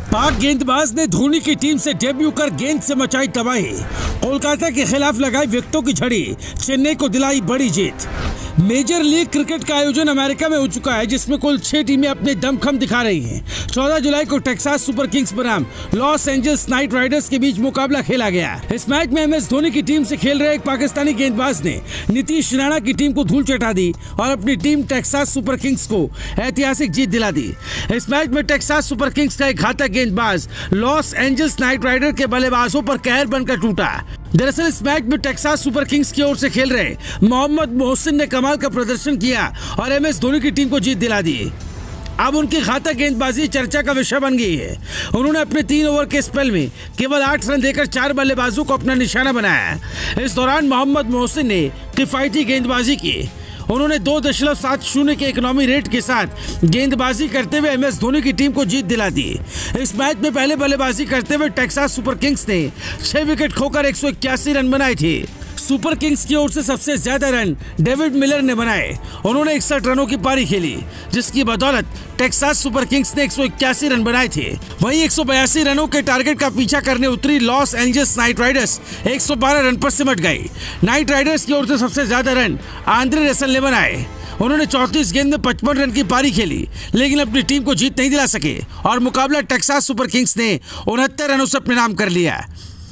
पाक गेंदबाज ने धोनी की टीम से डेब्यू कर गेंद से मचाई तबाही। कोलकाता के खिलाफ लगाई विकेटों की झड़ी, चेन्नई को दिलाई बड़ी जीत। मेजर लीग क्रिकेट का आयोजन अमेरिका में हो चुका है, जिसमें कुल 6 टीमें अपने दमखम दिखा रही हैं। 14 जुलाई को टेक्सास सुपर किंग्स बनाम लॉस एंजल्स नाइट राइडर्स के बीच मुकाबला खेला गया। इस मैच में MS धोनी की टीम से खेल रहे एक पाकिस्तानी गेंदबाज ने नीतीश राणा की टीम को धूल चटा दी और अपनी टीम टेक्सास सुपर किंग्स को ऐतिहासिक जीत दिला दी। इस मैच में टेक्सास सुपर किंग्स का एक घातक गेंदबाज लॉस एंजल्स नाइट राइडर के बल्लेबाजों पर कहर बनकर टूटा। दरअसल इस मैच में टेक्सास सुपर किंग्स की ओर से खेल रहे मोहम्मद मोहसिन ने कमाल का प्रदर्शन किया और MS धोनी की टीम को जीत दिला दी। अब उनकी घातक गेंदबाजी चर्चा का विषय बन गई है। उन्होंने अपने 3 ओवर के स्पेल में केवल 8 रन देकर 4 बल्लेबाजों को अपना निशाना बनाया। इस दौरान मोहम्मद मोहसिन ने किफायती गेंदबाजी की। उन्होंने 2.70 के इकोनॉमी रेट के साथ गेंदबाजी करते हुए MS धोनी की टीम को जीत दिला दी। इस मैच में पहले बल्लेबाजी करते हुए टेक्सास सुपर किंग्स ने 6 विकेट खोकर 181 रन बनाए थे। सुपर किंग्स की ओर से सबसे ज्यादा रन डेविड मिलर ने बनाए। उन्होंने 61 रनों की पारी खेली, जिसकी बदौलत टेक्सास सुपर किंग्स ने 181 रन बनाए थे। वहीं 182 रनों के टारगेट का पीछा करने उतरी Los Angeles knight riders 112 run पर सिमट गई। नाइट राइडर्स की ओर से सबसे ज्यादा रन आंद्रे रसल ने बनाए। उन्होंने 34 गेंद में 55 रन की पारी खेली, लेकिन अपनी टीम को जीत नहीं दिला सके और मुकाबला टेक्सास सुपर किंग्स ने 69 रनों से अपने नाम कर लिया।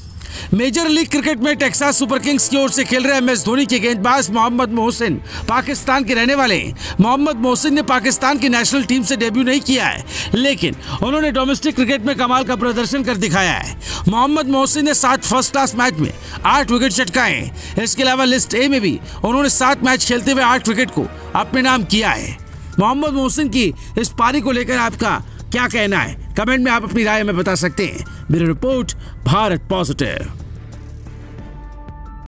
मेजर लीग क्रिकेट में टेक्सास सुपर किंग्स की ओर से खेल रहे MS धोनी के गेंदबाज मोहम्मद मोहसिन पाकिस्तान के रहने वाले हैं। मोहम्मद मोहसिन ने पाकिस्तान की नेशनल टीम से डेब्यू नहीं किया है, लेकिन उन्होंने डोमेस्टिक क्रिकेट में कमाल का प्रदर्शन कर दिखाया है। मोहम्मद मोहसिन ने 7 फर्स्ट क्लास मैच में 8 विकेट चटकाए हैं। इसके अलावा लिस्ट ए में भी उन्होंने 7 मैच खेलते हुए 8 विकेट को अपने नाम किया है। मोहम्मद मोहसिन की इस पारी को लेकर आपका क्या कहना है? कमेंट में आप अपनी राय में बता सकते हैं। Bureau report, Bharat positive.